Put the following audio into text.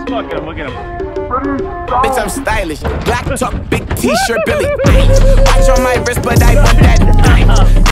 Look at him, look at him. Bitch, I'm stylish. Black top, big t-shirt, Billy. Watch on my wrist, but I want that.